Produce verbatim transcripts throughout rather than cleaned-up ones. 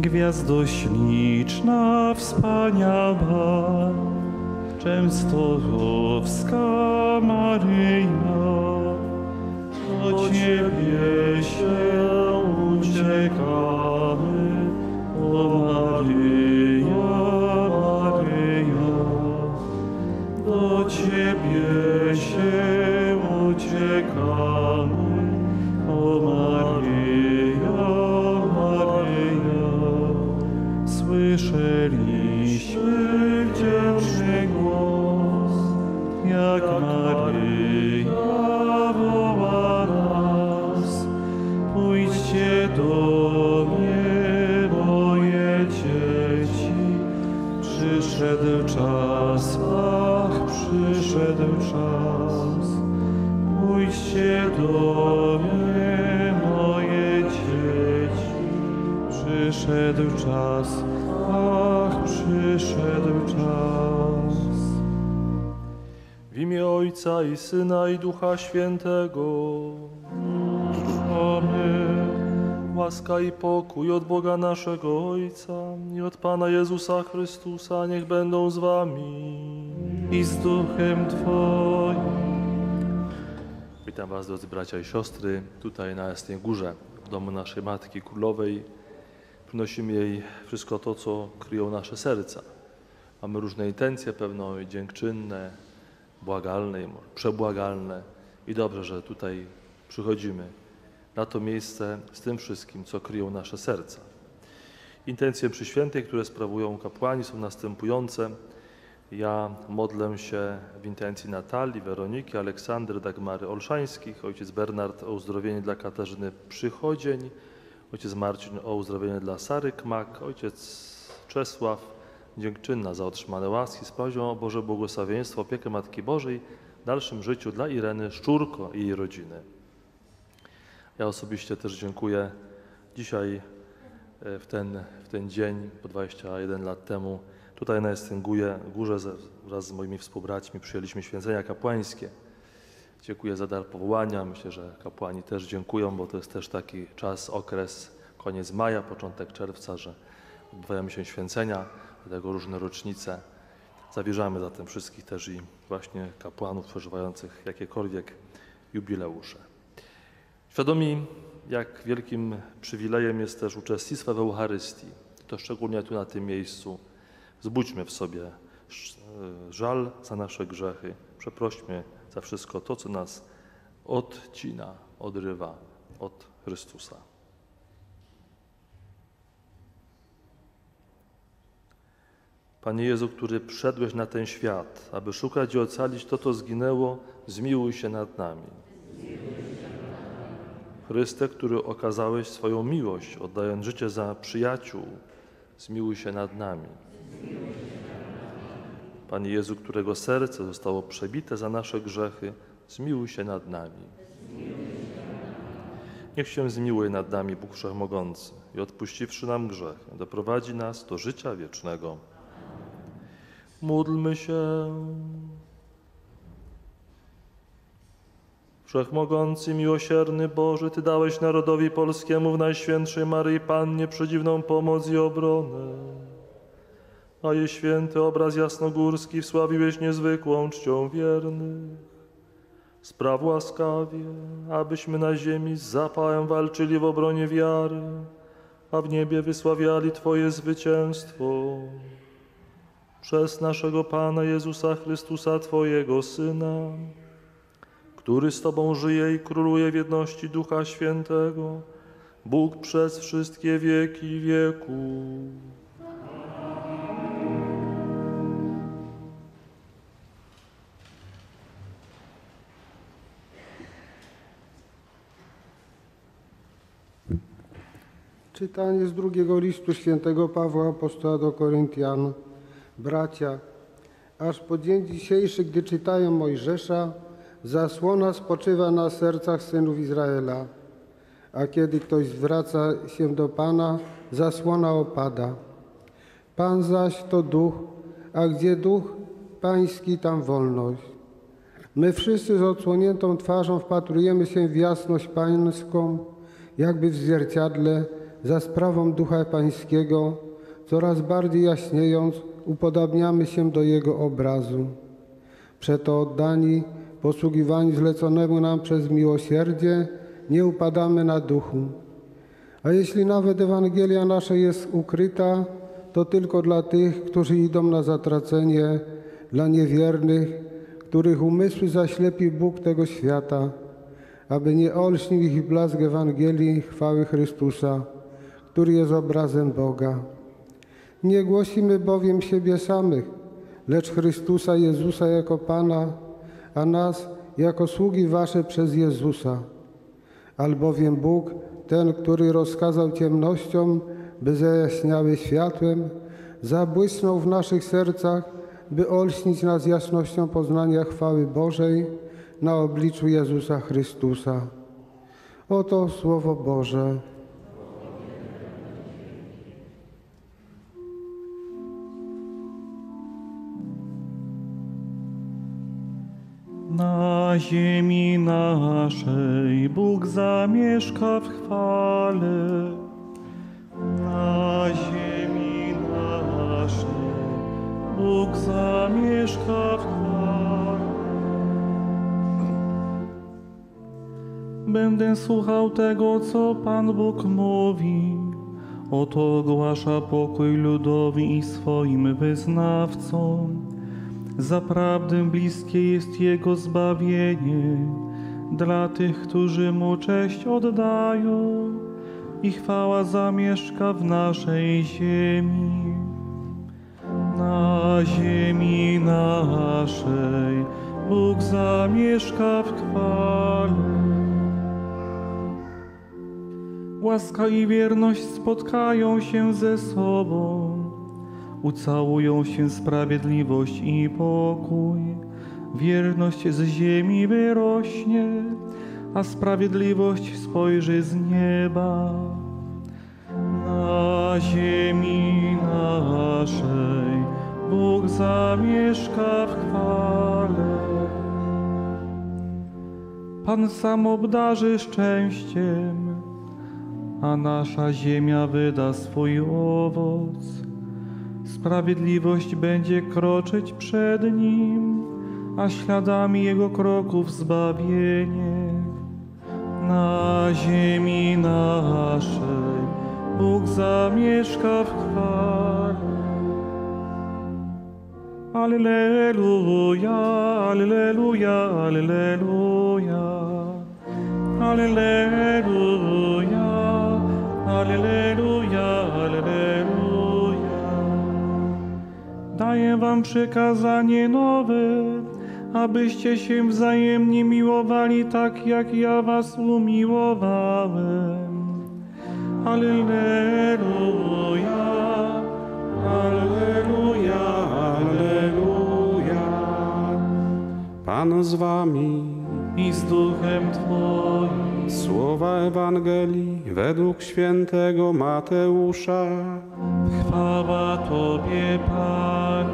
Gwiazdo śliczna, wspaniała, Częstochowska Maryjo, do Ciebie się uciekamy, o Maryjo, Maryjo, do Ciebie się uciekamy, o Maryjo, Maryjo. Słyszeliśmy wdzięczny głos, jak Maryja woła nas. Pójdźcie do mnie, moje dzieci, przyszedł czas, ach, przyszedł czas. Pójdźcie do mnie, moje dzieci, przyszedł czas, ach, przyszedł czas. W imię Ojca i Syna i Ducha Świętego. Amen. Łaska i pokój od Boga naszego Ojca i od Pana Jezusa Chrystusa niech będą z wami. I z duchem Twoim. Witam was, drodzy bracia i siostry, tutaj na Jasnej Górze, w domu naszej Matki Królowej. Przynosimy jej wszystko to, co kryją nasze serca. Mamy różne intencje, pewno i dziękczynne, błagalne, i przebłagalne. I dobrze, że tutaj przychodzimy na to miejsce z tym wszystkim, co kryją nasze serca. Intencje przy świętej, które sprawują kapłani, są następujące. Ja modlę się w intencji Natalii, Weroniki, Aleksandry, Dagmary Olszańskich, ojciec Bernard o uzdrowienie dla Katarzyny Przychodzień, ojciec Marcin o uzdrowienie dla Sary Kmak, ojciec Czesław dziękczynna za otrzymane łaski z prośbą o Boże błogosławieństwo, opiekę Matki Bożej w dalszym życiu dla Ireny Szczurko i jej rodziny. Ja osobiście też dziękuję dzisiaj w ten, w ten dzień, po dwadzieścia jeden lat temu, tutaj na Jasnej Górze wraz z moimi współbraćmi przyjęliśmy święcenia kapłańskie. Dziękuję za dar powołania. Myślę, że kapłani też dziękują, bo to jest też taki czas, okres, koniec maja, początek czerwca, że odbywają się święcenia, dlatego różne rocznice. Zawierzamy zatem wszystkich też i właśnie kapłanów przeżywających jakiekolwiek jubileusze. Świadomi, jak wielkim przywilejem jest też uczestnictwo w Eucharystii, to szczególnie tu na tym miejscu, zbudźmy w sobie żal za nasze grzechy, przeprośmy za wszystko to, co nas odcina, odrywa od Chrystusa. Panie Jezu, który przyszedłeś na ten świat, aby szukać i ocalić to, co zginęło, zmiłuj się nad nami. Chryste, który okazałeś swoją miłość, oddając życie za przyjaciół, zmiłuj się nad nami. Panie Jezu, którego serce zostało przebite za nasze grzechy, zmiłuj się nad nami. Niech się zmiłuje nad nami Bóg Wszechmogący i odpuściwszy nam grzechy, doprowadzi nas do życia wiecznego. Módlmy się. Wszechmogący, miłosierny Boże, Ty dałeś narodowi polskiemu w Najświętszej Maryi Pannie przedziwną pomoc i obronę, a jej święty obraz jasnogórski wsławiłeś niezwykłą czcią wiernych. Spraw łaskawie, abyśmy na ziemi z zapałem walczyli w obronie wiary, a w niebie wysławiali Twoje zwycięstwo. Przez naszego Pana Jezusa Chrystusa, Twojego Syna, który z Tobą żyje i króluje w jedności Ducha Świętego, Bóg przez wszystkie wieki wieków. Czytanie z drugiego listu świętego Pawła Apostoła do Koryntian. Bracia, aż po dzień dzisiejszy, gdy czytają Mojżesza, zasłona spoczywa na sercach synów Izraela, a kiedy ktoś zwraca się do Pana, zasłona opada. Pan zaś to duch, a gdzie duch pański, tam wolność. My wszyscy z odsłoniętą twarzą wpatrujemy się w jasność pańską, jakby w zwierciadle, za sprawą Ducha Pańskiego, coraz bardziej jaśniejąc, upodabniamy się do Jego obrazu. Przeto oddani posługiwani zleconemu nam przez miłosierdzie, nie upadamy na duchu. A jeśli nawet Ewangelia nasza jest ukryta, to tylko dla tych, którzy idą na zatracenie, dla niewiernych, których umysły zaślepi Bóg tego świata, aby nie olśnił ich blask Ewangelii chwały Chrystusa, który jest obrazem Boga. Nie głosimy bowiem siebie samych, lecz Chrystusa Jezusa jako Pana, a nas jako sługi wasze przez Jezusa. Albowiem Bóg, ten, który rozkazał ciemnościom, by zajaśniały światłem, zabłysnął w naszych sercach, by olśnić nas jasnością poznania chwały Bożej na obliczu Jezusa Chrystusa. Oto Słowo Boże. Na ziemi naszej Bóg zamieszka w chwale. Na ziemi naszej Bóg zamieszka w chwale. Będę słuchał tego, co Pan Bóg mówi. Oto ogłasza pokój ludowi i swoim wyznawcom. Zaprawdę bliskie jest Jego zbawienie dla tych, którzy Mu cześć oddają i chwała zamieszka w naszej ziemi. Na ziemi naszej Bóg zamieszka w chwale. Łaska i wierność spotkają się ze sobą. Ucałują się sprawiedliwość i pokój. Wierność z ziemi wyrośnie, a sprawiedliwość spojrzy z nieba. Na ziemi naszej Bóg zamieszka w chwale. Pan sam obdarzy szczęściem, a nasza ziemia wyda swój owoc. Sprawiedliwość będzie kroczyć przed Nim, a śladami Jego kroków zbawienie. Na ziemi naszej Bóg zamieszka w chwale. Alleluja, alleluja, alleluja. Alleluja, alleluja, alleluja. Daję wam przykazanie nowe, abyście się wzajemnie miłowali tak, jak ja was umiłowałem. Alleluja, alleluja, alleluja. Pan z wami I z duchem Twoim. słowa Ewangelii według świętego Mateusza. Chwała Tobie, Panie.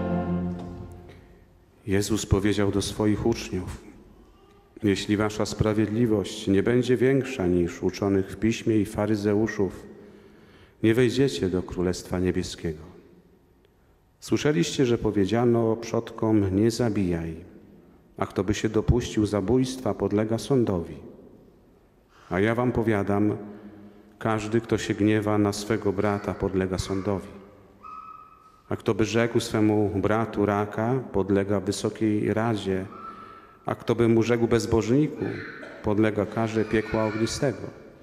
Jezus powiedział do swoich uczniów: jeśli wasza sprawiedliwość nie będzie większa niż uczonych w piśmie i faryzeuszów, nie wejdziecie do Królestwa Niebieskiego. Słyszeliście, że powiedziano przodkom: nie zabijaj, a kto by się dopuścił zabójstwa, podlega sądowi. A ja wam powiadam, każdy, kto się gniewa na swego brata, podlega sądowi. A kto by rzekł swemu bratu raka, podlega Wysokiej Radzie, a kto by mu rzekł bezbożniku, podlega karze piekła ognistego.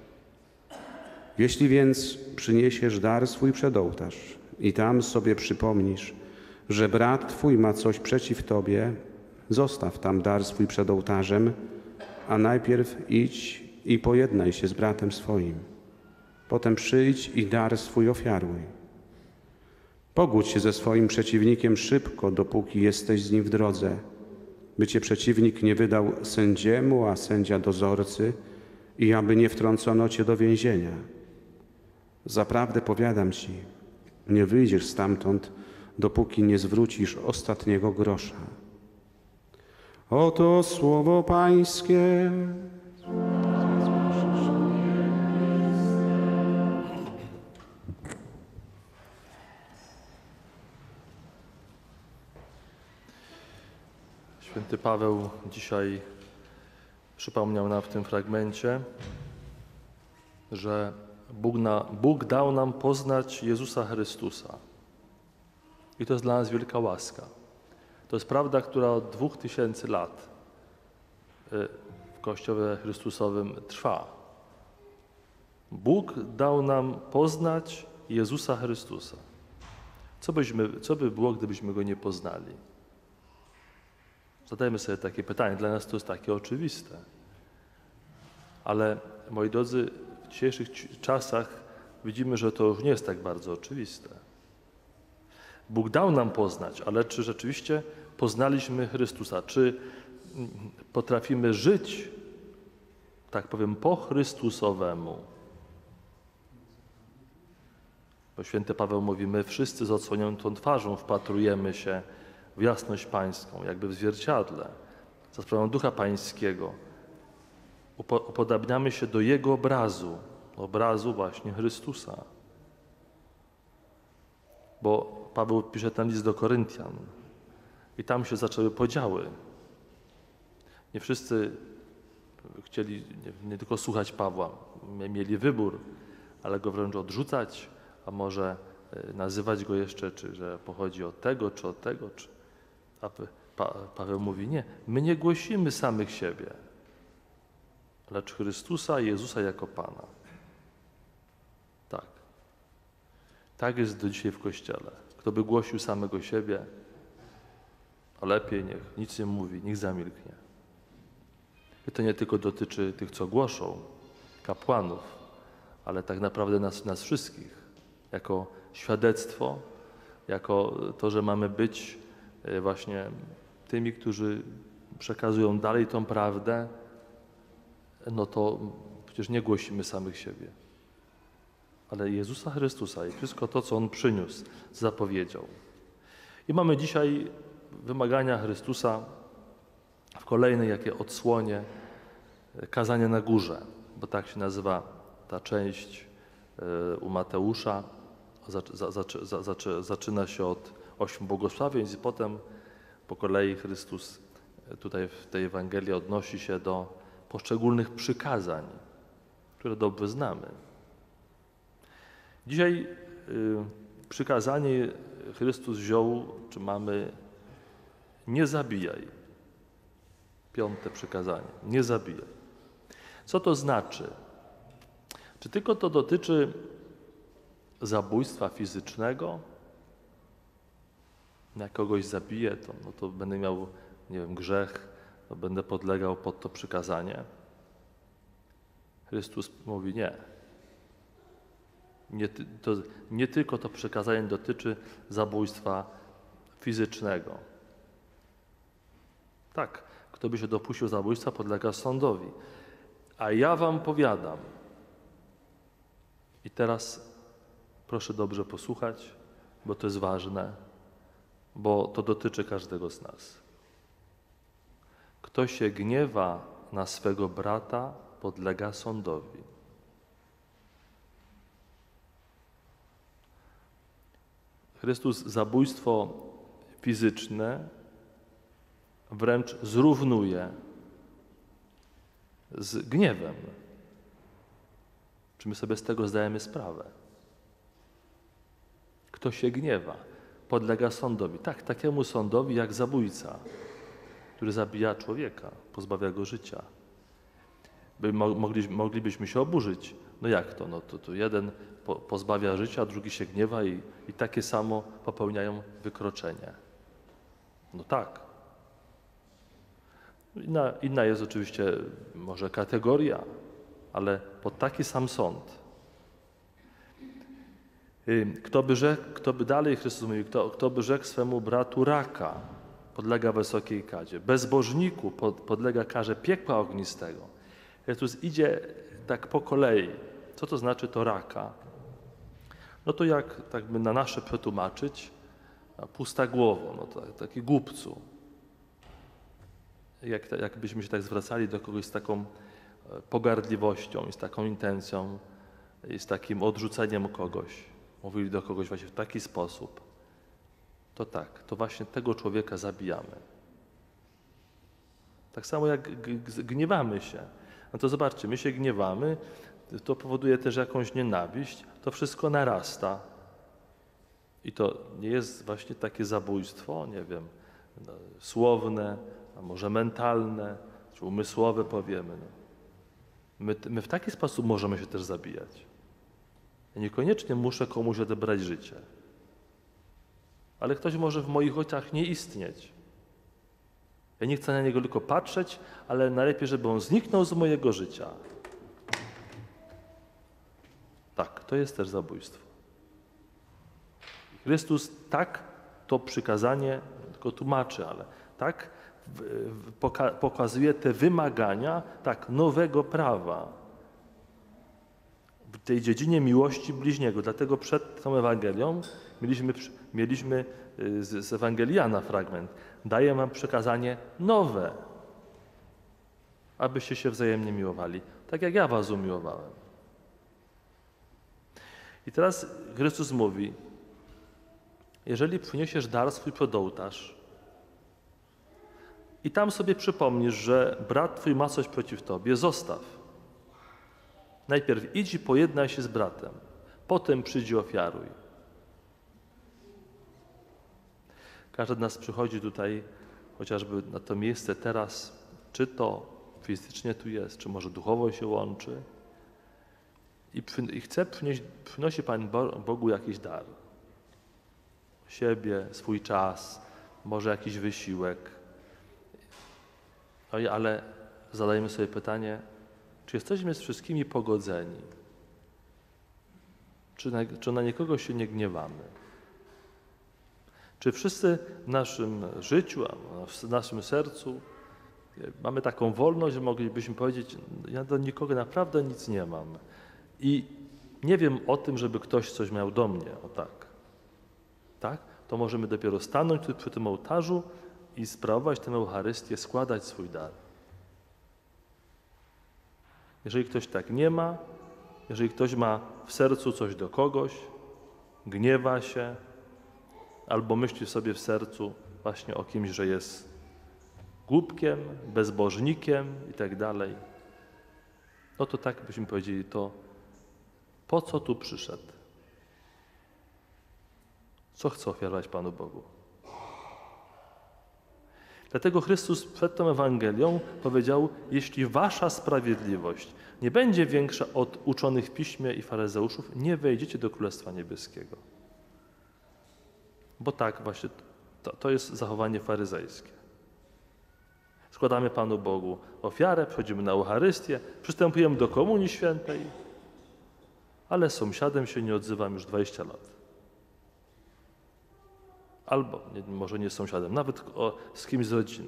Jeśli więc przyniesiesz dar swój przed ołtarz i tam sobie przypomnisz, że brat twój ma coś przeciw tobie, zostaw tam dar swój przed ołtarzem, a najpierw idź i pojednaj się z bratem swoim. Potem przyjdź i dar swój ofiaruj. Pogódź się ze swoim przeciwnikiem szybko, dopóki jesteś z nim w drodze, by cię przeciwnik nie wydał sędziemu, a sędzia dozorcy i aby nie wtrącono cię do więzienia. Zaprawdę powiadam ci, nie wyjdziesz stamtąd, dopóki nie zwrócisz ostatniego grosza. Oto słowo Pańskie. Święty Paweł dzisiaj przypomniał nam w tym fragmencie, że Bóg, na, Bóg dał nam poznać Jezusa Chrystusa. I to jest dla nas wielka łaska. To jest prawda, która od dwóch tysięcy lat w Kościele Chrystusowym trwa. Bóg dał nam poznać Jezusa Chrystusa. Co, byśmy, co by było, gdybyśmy Go nie poznali? Zadajmy sobie takie pytanie. Dla nas to jest takie oczywiste. Ale, moi drodzy, w dzisiejszych czasach widzimy, że to już nie jest tak bardzo oczywiste. Bóg dał nam poznać, ale czy rzeczywiście poznaliśmy Chrystusa? Czy potrafimy żyć, tak powiem, po Chrystusowemu? Bo święty Paweł mówi, my wszyscy z odsłoniętą twarzą wpatrujemy się w jasność Pańską, jakby w zwierciadle. Za sprawą Ducha Pańskiego upodabniamy się do Jego obrazu, obrazu właśnie Chrystusa. Bo Paweł pisze ten list do Koryntian i tam się zaczęły podziały. Nie wszyscy chcieli nie, nie tylko słuchać Pawła, mieli wybór, ale go wręcz odrzucać, a może nazywać go jeszcze, czy że pochodzi od tego, czy od tego. Czy... A pa, Paweł mówi, nie, my nie głosimy samych siebie, lecz Chrystusa i Jezusa jako Pana. Tak. Tak jest do dzisiaj w Kościele. Kto by głosił samego siebie, a lepiej niech nic nie mówi, niech zamilknie. I to nie tylko dotyczy tych, co głoszą, kapłanów, ale tak naprawdę nas, nas wszystkich. Jako świadectwo, jako to, że mamy być właśnie tymi, którzy przekazują dalej tą prawdę, no to przecież nie głosimy samych siebie. Ale Jezusa Chrystusa i wszystko to, co On przyniósł, zapowiedział. I mamy dzisiaj wymagania Chrystusa w kolejnej jakie odsłonie kazanie na górze, bo tak się nazywa ta część u Mateusza. Zaczyna się od ośmiu błogosławieństw i potem po kolei Chrystus tutaj w tej Ewangelii odnosi się do poszczególnych przykazań, które dobrze znamy. Dzisiaj y, przykazanie Chrystus wziął, czy mamy nie zabijaj. Piąte przykazanie, nie zabijaj. Co to znaczy? Czy tylko to dotyczy zabójstwa fizycznego? Jak kogoś zabiję, to, no to będę miał, nie wiem, grzech, to będę podlegał pod to przykazanie. Chrystus mówi nie. Nie, to, nie tylko to przykazanie dotyczy zabójstwa fizycznego. Tak, kto by się dopuścił zabójstwa, podlega sądowi. A ja wam powiadam, i teraz proszę dobrze posłuchać, bo to jest ważne, bo to dotyczy każdego z nas. Kto się gniewa na swego brata, podlega sądowi. Chrystus zabójstwo fizyczne wręcz zrównuje z gniewem. Czy my sobie z tego zdajemy sprawę? Kto się gniewa, podlega sądowi. Tak, takiemu sądowi jak zabójca, który zabija człowieka, pozbawia go życia. By mogli, moglibyśmy się oburzyć. No jak to? No to, to jeden po, pozbawia życia, a drugi się gniewa i, i takie samo popełniają wykroczenie. No tak. Inna, inna jest oczywiście może kategoria, ale pod taki sam sąd. Kto by rzekł, kto by dalej, Chrystus mówi, kto, kto by rzekł swemu bratu raka, podlega wysokiej karze. Bezbożniku pod, podlega karze piekła ognistego. Chrystus idzie tak po kolei. Co to znaczy to raka? No to jak tak by na nasze przetłumaczyć, pusta głowo, no to, taki głupcu. Jak, jakbyśmy się tak zwracali do kogoś z taką pogardliwością i z taką intencją i z takim odrzuceniem kogoś, mówili do kogoś właśnie w taki sposób, to tak, to właśnie tego człowieka zabijamy. Tak samo jak g- g- gniewamy się. No to zobaczcie, my się gniewamy, to powoduje też jakąś nienawiść, to wszystko narasta. I to nie jest właśnie takie zabójstwo, nie wiem, no, słowne, a może mentalne, czy umysłowe powiemy. No. My, my w taki sposób możemy się też zabijać. Ja niekoniecznie muszę komuś odebrać życie. Ale ktoś może w moich oczach nie istnieć. Ja nie chcę na niego tylko patrzeć, ale najlepiej, żeby on zniknął z mojego życia. Tak, to jest też zabójstwo. Chrystus tak to przykazanie tylko tłumaczy, ale tak w, w, poka pokazuje te wymagania tak nowego prawa w tej dziedzinie miłości bliźniego. Dlatego przed tą Ewangelią mieliśmy, mieliśmy z, z Ewangeliana fragment. Daję wam przekazanie nowe, abyście się wzajemnie miłowali, tak jak ja was umiłowałem. I teraz Chrystus mówi, jeżeli przyniesiesz dar swój pod ołtarz i tam sobie przypomnisz, że brat twój ma coś przeciw tobie, zostaw. Najpierw idź i pojednaj się z bratem, potem przyjdź i ofiaruj. Każdy z nas przychodzi tutaj chociażby na to miejsce teraz, czy to fizycznie tu jest, czy może duchowo się łączy i, przy, i chce przynieść, przynosi Pan Bogu jakiś dar. Siebie, swój czas, może jakiś wysiłek. Ale zadajmy sobie pytanie, czy jesteśmy z wszystkimi pogodzeni? Czy na, czy na nikogo się nie gniewamy? Czy wszyscy w naszym życiu, w naszym sercu mamy taką wolność, że moglibyśmy powiedzieć, ja do nikogo naprawdę nic nie mam i nie wiem o tym, żeby ktoś coś miał do mnie, o tak. Tak? To możemy dopiero stanąć tu przy tym ołtarzu i sprawować tę Eucharystię, składać swój dar. Jeżeli ktoś tak nie ma, jeżeli ktoś ma w sercu coś do kogoś, gniewa się, albo myśli sobie w sercu właśnie o kimś, że jest głupkiem, bezbożnikiem i tak dalej, no to tak byśmy powiedzieli, to po co tu przyszedł? Co chce ofiarować Panu Bogu? Dlatego Chrystus przed tą Ewangelią powiedział, jeśli wasza sprawiedliwość nie będzie większa od uczonych w Piśmie i faryzeuszów, nie wejdziecie do Królestwa Niebieskiego. Bo tak właśnie, to, to jest zachowanie faryzejskie. Składamy Panu Bogu ofiarę, przychodzimy na Eucharystię, przystępujemy do Komunii Świętej, ale z sąsiadem się nie odzywam już dwadzieścia lat. Albo, nie, może nie z sąsiadem, nawet o, z kimś z rodziny.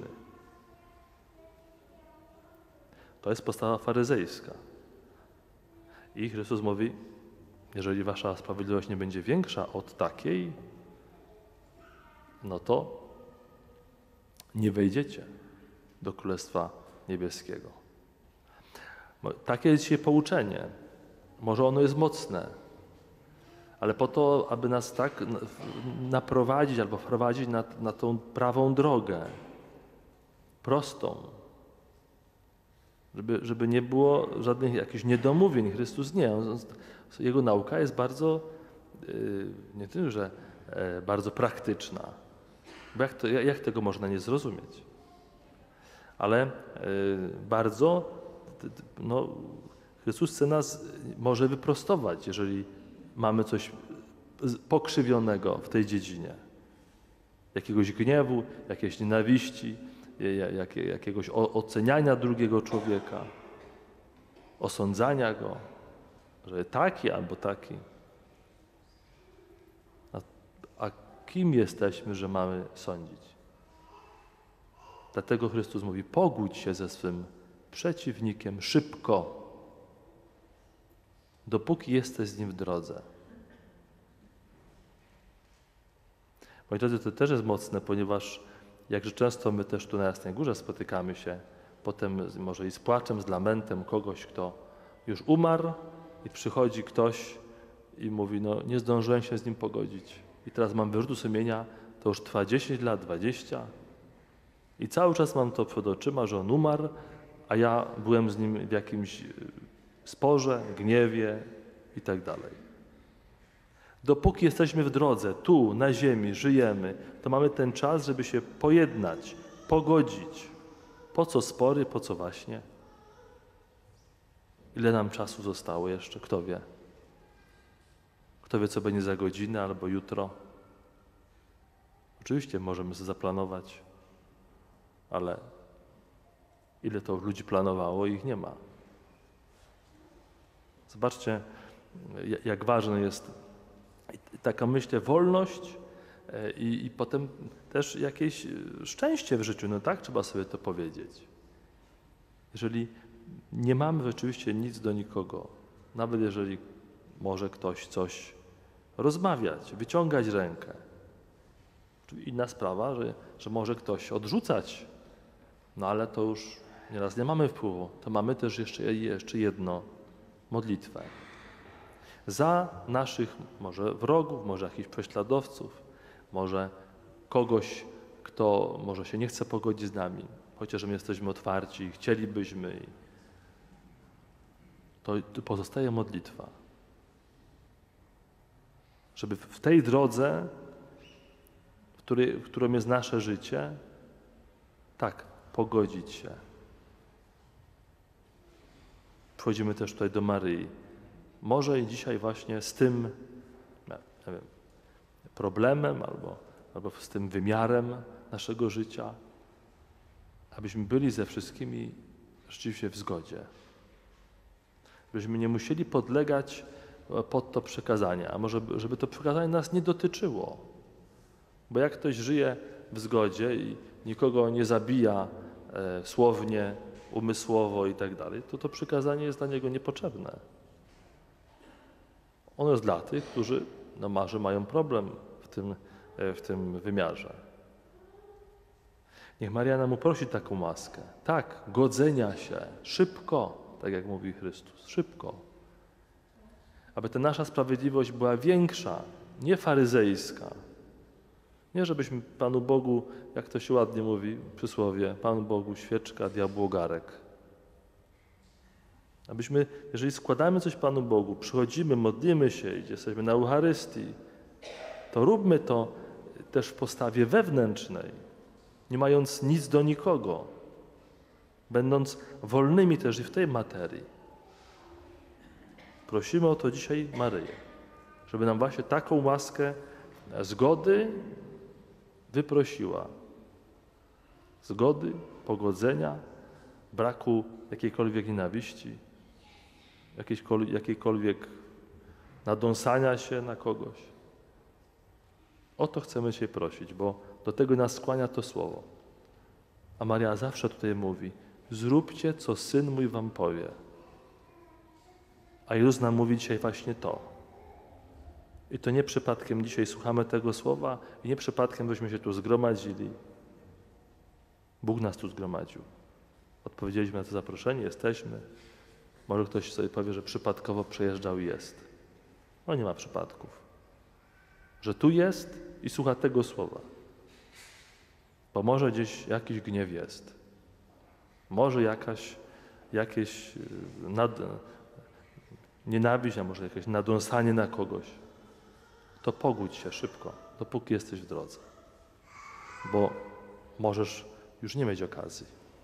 To jest postawa faryzejska. I Chrystus mówi, jeżeli wasza sprawiedliwość nie będzie większa od takiej, no to nie wejdziecie do Królestwa Niebieskiego. Takie jest dzisiaj pouczenie. Może ono jest mocne, ale po to, aby nas tak naprowadzić albo wprowadzić na, na tą prawą drogę, prostą, żeby, żeby nie było żadnych jakichś niedomówień. Chrystus nie. On, jego nauka jest bardzo, nie tylko, że bardzo praktyczna. Bo jak, to, jak tego można nie zrozumieć? Ale bardzo, no, Chrystus chce nas może wyprostować, jeżeli mamy coś pokrzywionego w tej dziedzinie. Jakiegoś gniewu, jakiejś nienawiści, jak, jakiegoś oceniania drugiego człowieka, osądzania go, że taki albo taki. A, a kim jesteśmy, że mamy sądzić? Dlatego Chrystus mówi, pogódź się ze swym przeciwnikiem szybko, dopóki jesteś z nim w drodze. Moi drodzy, to też jest mocne, ponieważ jakże często my też tu na Jasnej Górze spotykamy się potem może i z płaczem, z lamentem kogoś, kto już umarł i przychodzi ktoś i mówi, no nie zdążyłem się z nim pogodzić i teraz mam wyrzutu sumienia, to już trwa dziesięć lat, dwadzieścia. I cały czas mam to przed oczyma, że on umarł, a ja byłem z nim w jakimś sporze, gniewie i tak dalej. Dopóki jesteśmy w drodze, tu, na ziemi, żyjemy, to mamy ten czas, żeby się pojednać, pogodzić. Po co spory, po co waśnie? Ile nam czasu zostało jeszcze? Kto wie? Kto wie, co będzie za godzinę albo jutro? Oczywiście możemy sobie zaplanować, ale ile to ludzi planowało, ich nie ma. Zobaczcie, jak ważna jest taka, myślę, wolność i, i potem też jakieś szczęście w życiu, no tak trzeba sobie to powiedzieć. Jeżeli nie mamy rzeczywiście nic do nikogo, nawet jeżeli może ktoś coś rozmawiać, wyciągać rękę, inna sprawa, że, że może ktoś odrzucać, no ale to już nieraz nie mamy wpływu, to mamy też jeszcze, jeszcze jedno, modlitwę. Za naszych może wrogów, może jakichś prześladowców, może kogoś, kto może się nie chce pogodzić z nami, chociaż my jesteśmy otwarci i chcielibyśmy, to pozostaje modlitwa. Żeby w tej drodze, w której, w którą jest nasze życie, tak, pogodzić się. Wchodzimy też tutaj do Maryi. Może i dzisiaj właśnie z tym nie wiem, problemem albo, albo z tym wymiarem naszego życia, abyśmy byli ze wszystkimi rzeczywiście w zgodzie. Żebyśmy nie musieli podlegać pod to przekazanie, a może żeby to przekazanie nas nie dotyczyło. Bo jak ktoś żyje w zgodzie i nikogo nie zabija e, słownie, umysłowo i tak dalej, to to przykazanie jest dla niego niepotrzebne. Ono jest dla tych, którzy no, może mają problem w tym, e, w tym wymiarze. Niech Maria nam uprosi taką łaskę. Tak, godzenia się, szybko, tak jak mówi Chrystus, szybko. Aby ta nasza sprawiedliwość była większa, nie faryzejska. Nie żebyśmy Panu Bogu, jak to się ładnie mówi w przysłowie, Panu Bogu świeczka, diabłu ogarek. Abyśmy, jeżeli składamy coś Panu Bogu, przychodzimy, modlimy się, jesteśmy na Eucharystii, to róbmy to też w postawie wewnętrznej, nie mając nic do nikogo, będąc wolnymi też i w tej materii. Prosimy o to dzisiaj Maryję, żeby nam właśnie taką łaskę zgody wyprosiła. Zgody, pogodzenia, braku jakiejkolwiek nienawiści, jakiejkolwiek, jakiejkolwiek nadąsania się na kogoś. O to chcemy się prosić, bo do tego nas skłania to słowo. A Maria zawsze tutaj mówi, zróbcie, co Syn mój wam powie. A Jezus nam mówi dzisiaj właśnie to. I to nie przypadkiem dzisiaj słuchamy tego słowa i nie przypadkiem byśmy się tu zgromadzili. Bóg nas tu zgromadził. Odpowiedzieliśmy na to zaproszenie, jesteśmy. Może ktoś sobie powie, że przypadkowo przejeżdżał i jest. No nie ma przypadków. Że tu jest i słucha tego słowa. Bo może gdzieś jakiś gniew jest. Może jakaś, jakieś nad, nienawiść, a może jakieś nadąsanie na kogoś. To pogódź się szybko, dopóki jesteś w drodze. Bo możesz już nie mieć okazji.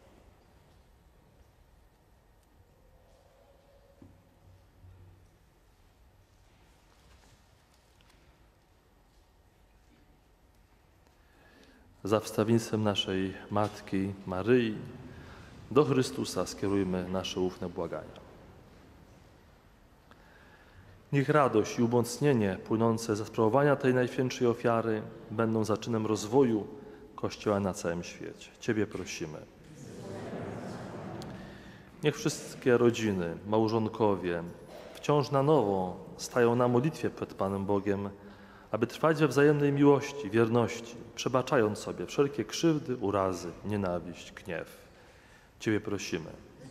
Za wstawiennictwem naszej Matki Maryi do Chrystusa skierujmy nasze ufne błagania. Niech radość i umocnienie płynące ze sprawowania tej najświętszej ofiary będą zaczynem rozwoju Kościoła na całym świecie. Ciebie prosimy. Niech wszystkie rodziny, małżonkowie wciąż na nowo stają na modlitwie przed Panem Bogiem, aby trwać we wzajemnej miłości, wierności, przebaczając sobie wszelkie krzywdy, urazy, nienawiść, gniew. Ciebie prosimy.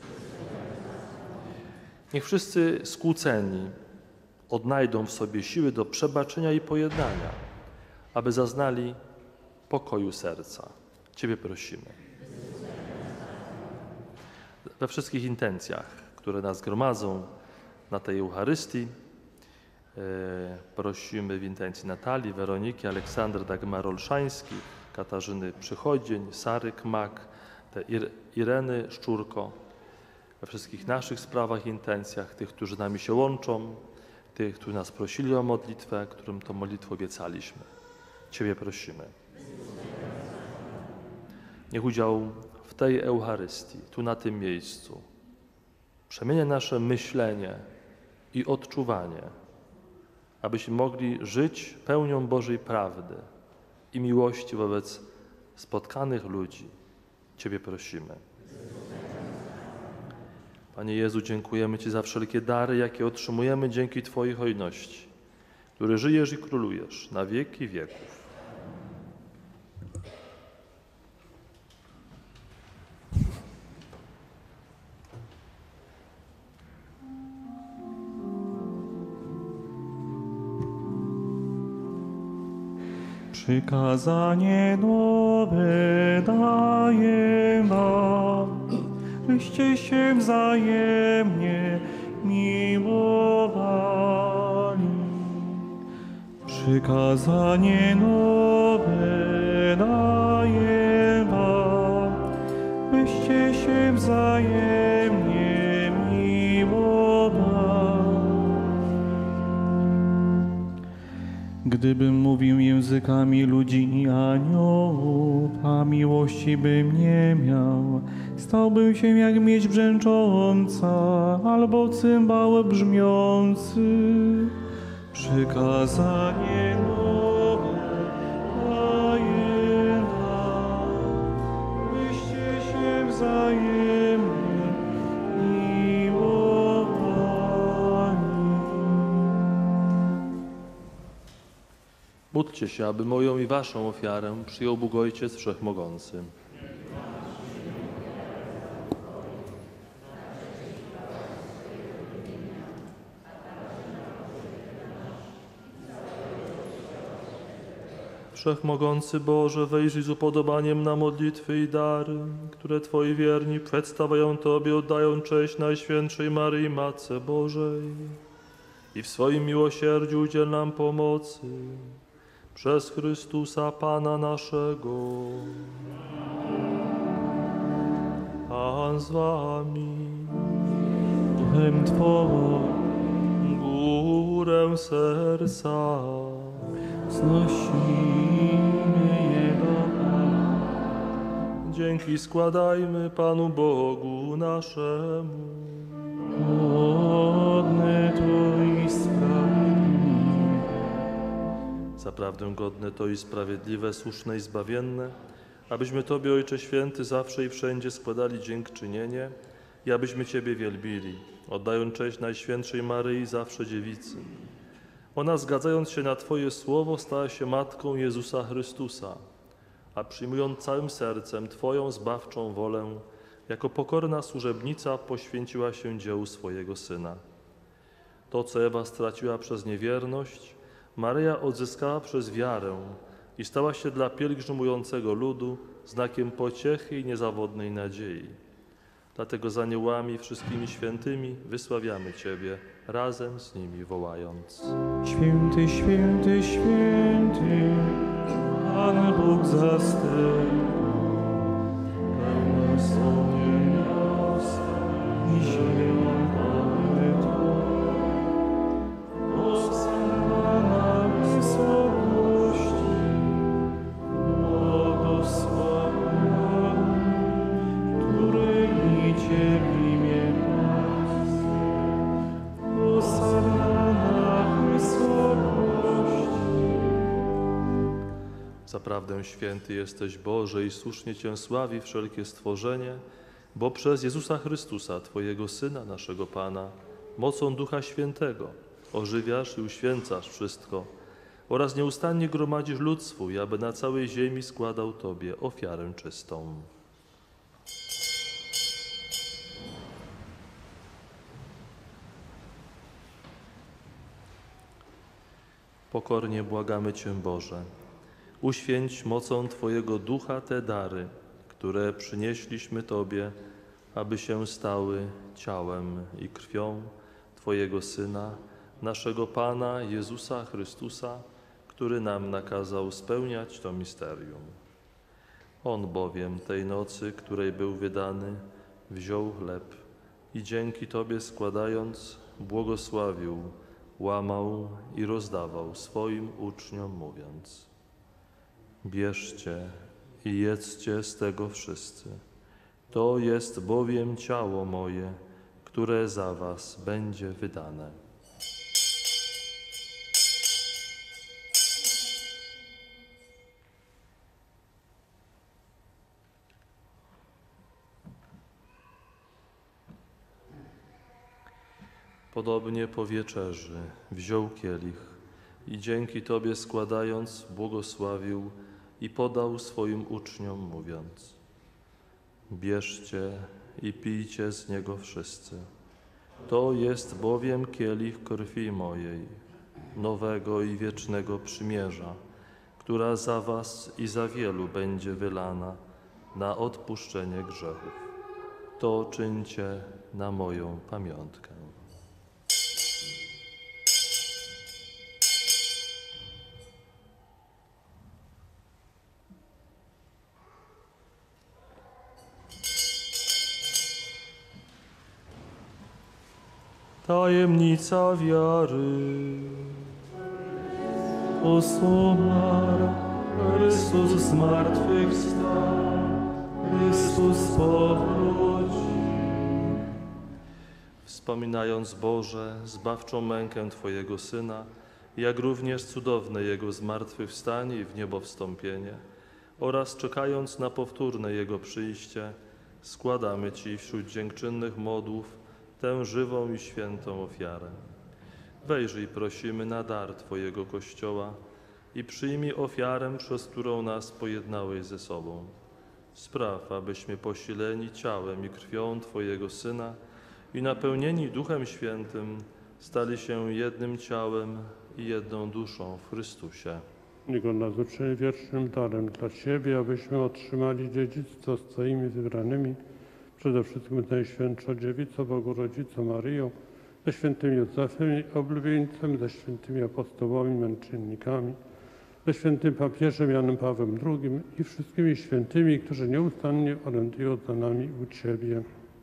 Niech wszyscy skłóceni odnajdą w sobie siły do przebaczenia i pojednania, aby zaznali pokoju serca. Ciebie prosimy. we wszystkich intencjach, które nas gromadzą na tej Eucharystii. Prosimy w intencji Natalii, Weroniki, Aleksandry, Dagmar Olszańskich, Katarzyny Przychodzień, Sary Kmak, te Ireny Szczurko, we wszystkich naszych sprawach i intencjach, tych, którzy nami się łączą, tych, którzy nas prosili o modlitwę, którym to modlitwę obiecaliśmy. Ciebie prosimy. Niech udział w tej Eucharystii, tu na tym miejscu, przemienia nasze myślenie i odczuwanie, abyśmy mogli żyć pełnią Bożej prawdy i miłości wobec spotkanych ludzi. Ciebie prosimy. Panie Jezu, dziękujemy Ci za wszelkie dary, jakie otrzymujemy dzięki Twojej hojności, który żyjesz i królujesz na wieki wieków. Przykazanie nowe daję wam, byście się wzajemnie miłowali. Przykazanie nowe daję wam, byście się wzajemnie miłowali. Gdybym mówił językami ludzi i aniołów, a miłości bym nie miał, stałbym się jak miedź brzęcząca albo cymbał brzmiący. Przykazanie nowe daję wam, byście się wzajemnie miłowali. Módlcie się, aby moją i waszą ofiarę przyjął Bóg Ojciec Wszechmogący. Wszechmogący Boże, wejrzyj z upodobaniem na modlitwy i dary, które Twoi wierni przedstawiają Tobie, oddają cześć Najświętszej Maryi, Matce Bożej. I w swoim miłosierdziu udziel nam pomocy przez Chrystusa Pana naszego. Pan z Wami. Duchem Twoim Górę serca znosimy je do Pana. dzięki składajmy Panu Bogu naszemu. Godne to i sprawiedliwe. Zaprawdę godne to i sprawiedliwe, słuszne i zbawienne, abyśmy Tobie, Ojcze Święty, zawsze i wszędzie składali dziękczynienie i abyśmy Ciebie wielbili, oddając cześć Najświętszej Maryi, zawsze Dziewicy. Ona, zgadzając się na Twoje słowo, stała się Matką Jezusa Chrystusa, a przyjmując całym sercem Twoją zbawczą wolę, jako pokorna służebnica poświęciła się dziełu swojego Syna. To, co Ewa straciła przez niewierność, Maryja odzyskała przez wiarę i stała się dla pielgrzymującego ludu znakiem pociechy i niezawodnej nadziei. Dlatego z aniołami i wszystkimi świętymi wysławiamy Ciebie, razem z nimi wołając. Święty, święty, święty, Pan Bóg zastępów, pełna są niebiosa i ziemia pełne Twoje. Hosanna na wysokości, błogosławiony, który idzie w imię Pańskie. Hosanna na wysokości. Zaprawdę święty jesteś, Boże, i słusznie Cię sławi wszelkie stworzenie, bo przez Jezusa Chrystusa, Twojego Syna, naszego Pana, mocą Ducha Świętego ożywiasz i uświęcasz wszystko oraz nieustannie gromadzisz lud swój, aby na całej ziemi składał Tobie ofiarę czystą. Pokornie błagamy Cię, Boże, uświęć mocą Twojego Ducha te dary, które przynieśliśmy Tobie, aby się stały ciałem i krwią Twojego Syna, naszego Pana Jezusa Chrystusa, który nam nakazał spełniać to misterium. On bowiem tej nocy, której był wydany, wziął chleb i dzięki Tobie składając, błogosławił, łamał i rozdawał swoim uczniom, mówiąc: bierzcie i jedzcie z tego wszyscy. To jest bowiem ciało moje, które za was będzie wydane. Podobnie po wieczerzy wziął kielich i dzięki Tobie składając, błogosławił i podał swoim uczniom, mówiąc: bierzcie i pijcie z niego wszyscy. To jest bowiem kielich krwi mojej, nowego i wiecznego przymierza, która za was i za wielu będzie wylana na odpuszczenie grzechów. To czyńcie na moją pamiątkę. Tajemnica wiary. Umarł, Chrystus zmartwychwstał, Chrystus powrócił. Wspominając, Boże, zbawczą mękę Twojego Syna, jak również cudowne Jego zmartwychwstanie i w niebo wstąpienie, oraz czekając na powtórne Jego przyjście, składamy Ci wśród dziękczynnych modłów tę żywą i świętą ofiarę. Wejrzyj, prosimy, na dar Twojego Kościoła i przyjmij ofiarę, przez którą nas pojednałeś ze sobą. Spraw, abyśmy posileni ciałem i krwią Twojego Syna i napełnieni Duchem Świętym stali się jednym ciałem i jedną duszą w Chrystusie. Niego nas uczyni wiecznym darem dla Ciebie, abyśmy otrzymali dziedzictwo z Twoimi wybranymi, przede wszystkim z Najświętszą Dziewicą Bogu Rodzicą Maryją, ze świętym Józefem i oblubieńcem, ze świętymi apostołami, męczennikami, ze świętym papieżem Janem Pawłem drugim i wszystkimi świętymi, którzy nieustannie orędują za nami u Ciebie.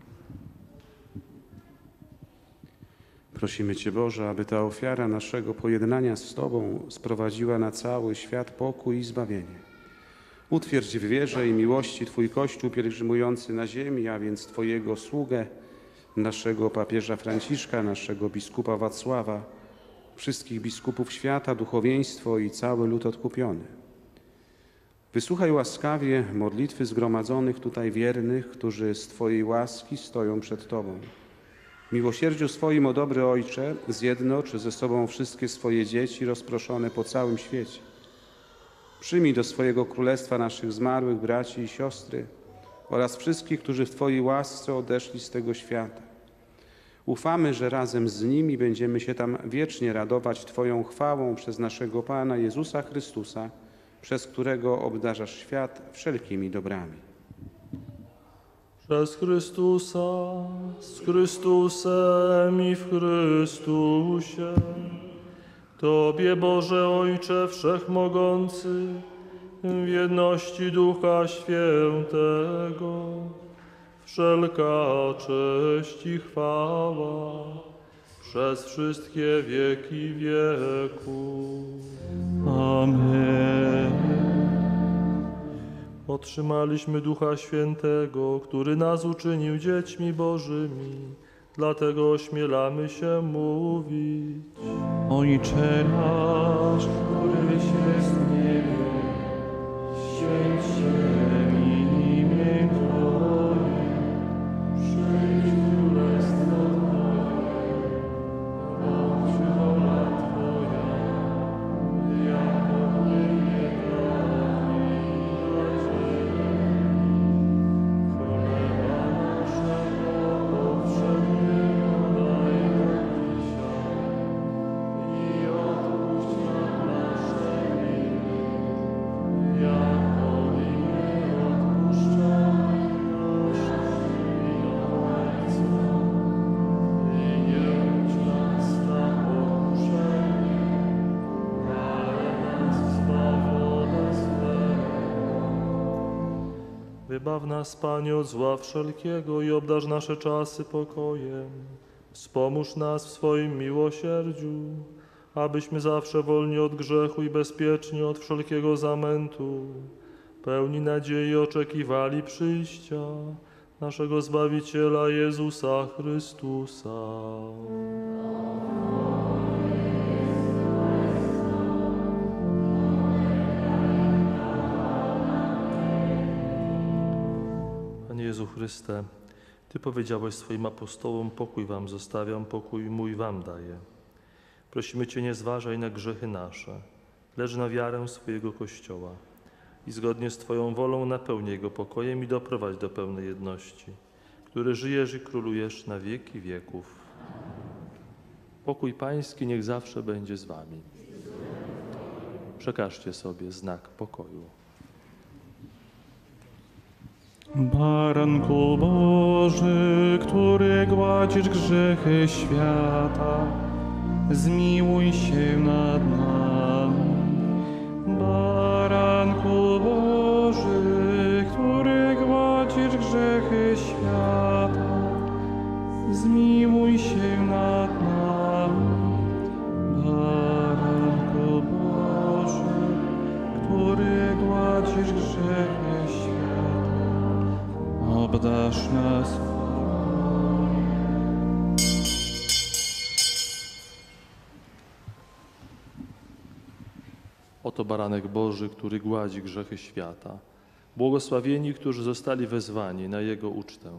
Prosimy Cię, Boże, aby ta ofiara naszego pojednania z Tobą sprowadziła na cały świat pokój i zbawienie. Utwierdź w wierze i miłości Twój Kościół pielgrzymujący na ziemi, a więc Twojego sługę, naszego papieża Franciszka, naszego biskupa Wacława, wszystkich biskupów świata, duchowieństwo i cały lud odkupiony. Wysłuchaj łaskawie modlitwy zgromadzonych tutaj wiernych, którzy z Twojej łaski stoją przed Tobą. Miłosierdziu swoim, o dobry Ojcze, zjednocz ze sobą wszystkie swoje dzieci rozproszone po całym świecie. Przyjmij do swojego królestwa naszych zmarłych braci i siostry oraz wszystkich, którzy w Twojej łasce odeszli z tego świata. Ufamy, że razem z nimi będziemy się tam wiecznie radować Twoją chwałą przez naszego Pana Jezusa Chrystusa, przez którego obdarzasz świat wszelkimi dobrami. Przez Chrystusa, z Chrystusem i w Chrystusie, Tobie, Boże Ojcze Wszechmogący, w jedności Ducha Świętego, wszelka cześć i chwała przez wszystkie wieki wieków. Amen. Otrzymaliśmy Ducha Świętego, który nas uczynił dziećmi Bożymi, dlatego ośmielamy się mówić: Ojcze nasz, któryś jest w niebie, święć się imię Twoje, przyjdź królestwo Twoje, bądź wola Twoja, jako w niebie, tak i na ziemi. Chleba naszego powszedniego daj nam dzisiaj i odpuść nam nasze winy, Wybaw nas, Panie, od zła wszelkiego i obdarz nasze czasy pokojem. Wspomóż nas w swoim miłosierdziu, abyśmy zawsze wolni od grzechu i bezpieczni od wszelkiego zamętu, pełni nadziei oczekiwali przyjścia naszego Zbawiciela Jezusa Chrystusa. Panie Jezu Chryste, Ty powiedziałeś swoim apostołom: pokój wam zostawiam, pokój mój wam daję. Prosimy Cię, nie zważaj na grzechy nasze, lecz na wiarę swojego Kościoła i zgodnie z Twoją wolą napełnij go pokojem i doprowadź do pełnej jedności, który żyjesz i królujesz na wieki wieków. Pokój Pański niech zawsze będzie z Wami. Przekażcie sobie znak pokoju. Baranku Boży, który gładzisz grzechy świata, zmiłuj się nad nami. Baranku Boży, który gładzisz grzechy świata, zmiłuj się nad nami. Baranku Boży, który gładzisz grzechy świata, obdarz nas. Oto baranek Boży, który gładzi grzechy świata. Błogosławieni, którzy zostali wezwani na Jego ucztę.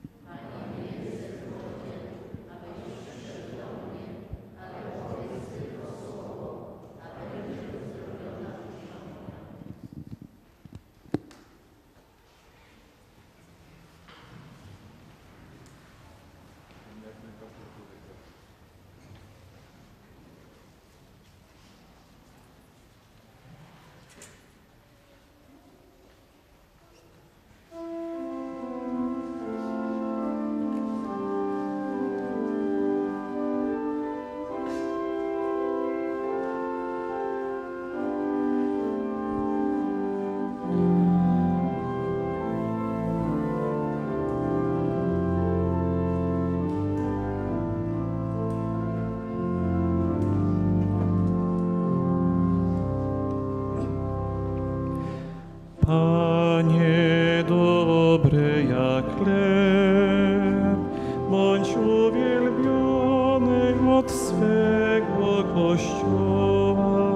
Panie dobry jak chleb, bądź uwielbiony od swego Kościoła,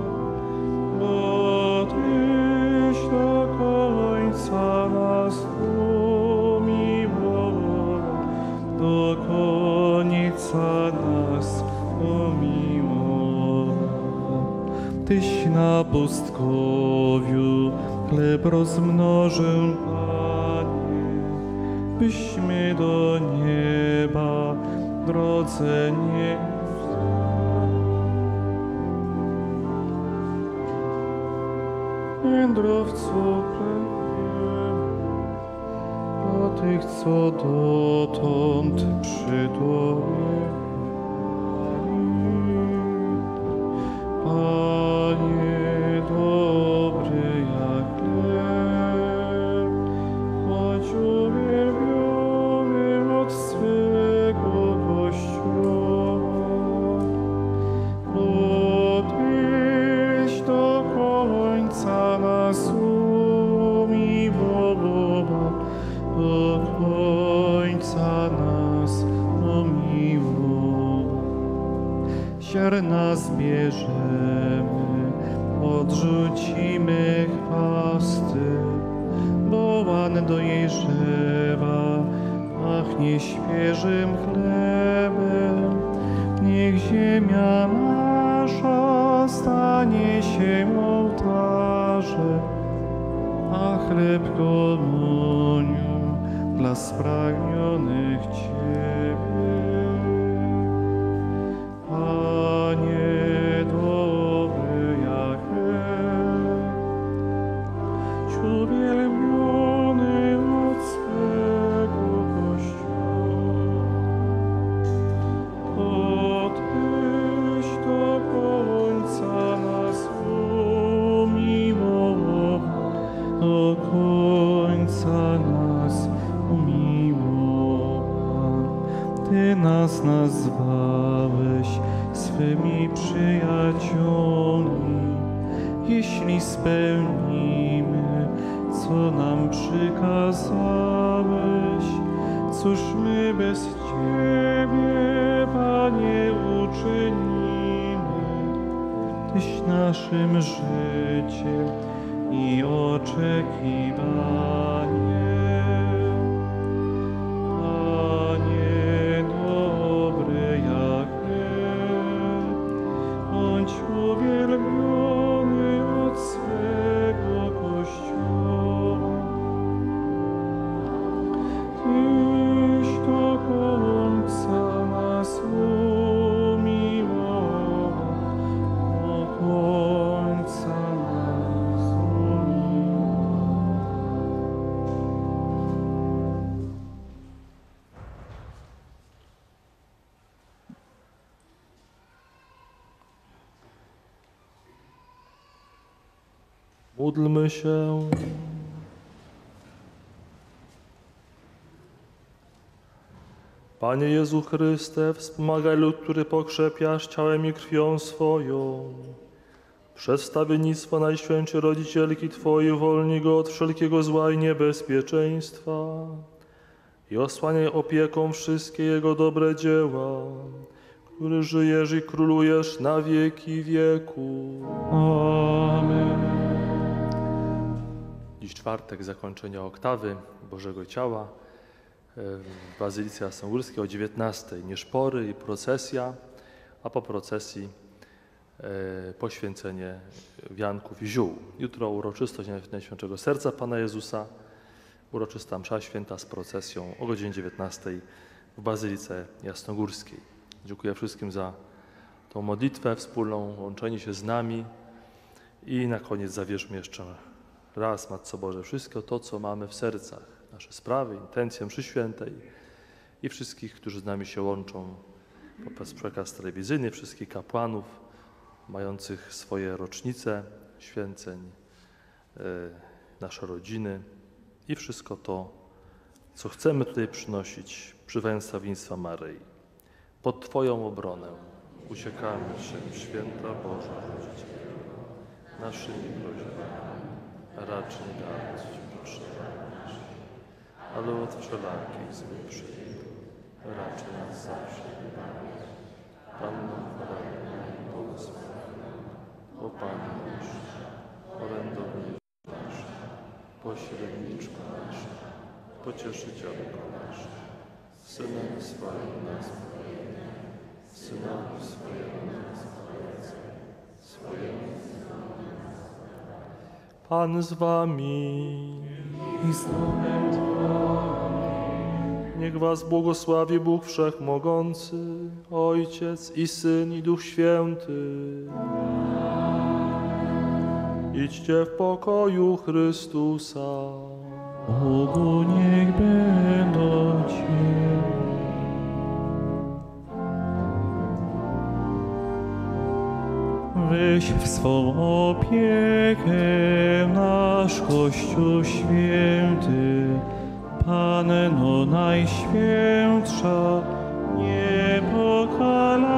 bo Tyś do końca nas umiłował, do końca nas umiłował. Tyś na pustkowiu chleb rozmnożył, Panie, byśmy do nieba w drodze nie wędrowców dla tych, co dotąd przy Tobie. Panie dobry jak chleb, bądź uwielbiony od swego Kościoła, bo Tyś do końca nas umiłował, do końca nas umiłował. Ziarna zbierzemy, odrzucimy chwasty, bo łan dojrzewa, pachnie świeżym chlebem. Niech ziemia nasza stanie się ołtarzem, a chleb komunią dla spragnionych Ciebie. Panie dobry jak chleb, uwielbiony od swego Kościoła, bo Tyś do końca nas umiłował, do końca nas nazwałeś swymi przyjaciółmi, jeśli spełnimy, co nam przykazałeś. Cóż my bez Ciebie, Panie, uczynimy? Tyś naszym życiem i oczekiwaniem. Panie dobry jak chleb, bądź uwielbiony od swego Kościoła. Tyś do końca nas umiłował, do końca nas umiłował. Módlmy się. Panie Jezu Chryste, wspomagaj lud, który pokrzepiasz ciałem i krwią swoją. Przedstawiennictwo Najświętszej Rodzicielki Twojej uwolnij go od wszelkiego zła i niebezpieczeństwa i osłaniaj opieką wszystkie Jego dobre dzieła, który żyjesz i królujesz na wieki wieku. Amen. Dziś czwartek zakończenia oktawy Bożego Ciała w Bazylice Jasnogórskiej o dziewiętnastej. Nieszpory i procesja, a po procesji e, poświęcenie wianków i ziół. Jutro uroczystość Najświętszego Serca Pana Jezusa, uroczysta msza święta z procesją o godzinie dziewiętnastej w Bazylice Jasnogórskiej. Dziękuję wszystkim za tą modlitwę wspólną, łączenie się z nami i na koniec zawierzmy jeszcze raz, Matko Boże, wszystko to, co mamy w sercach, nasze sprawy, intencje mszy świętej i wszystkich, którzy z nami się łączą poprzez przekaz telewizyjny, wszystkich kapłanów mających swoje rocznice święceń, yy, nasze rodziny i wszystko to, co chcemy tutaj przynosić przy węstawieństwa Maryi. Pod Twoją obronę uciekamy się, święta Boża Rodzicielu, naszymi prośbami, racz nie dać potrzebami, ale od wszelakich złych przygód raczej nas zawsze wybawić. Panno chwalebna i błogosławiona, o Panie nasz, orędownik nasz, pośredniczko nasza, pocieszycielko nasza, Synem swoim nas powiedzmy, Synowi swojemu nas powiedzmy, swojemu Pan z wami. I z duchem Twoim. Niech was błogosławi Bóg Wszechmogący, Ojciec i Syn i Duch Święty. Idźcie w pokoju Chrystusa. Bogu niech będą Cię. Weź w swą opiekę nasz Kościół święty, Panno Najświętsza, niepokalana.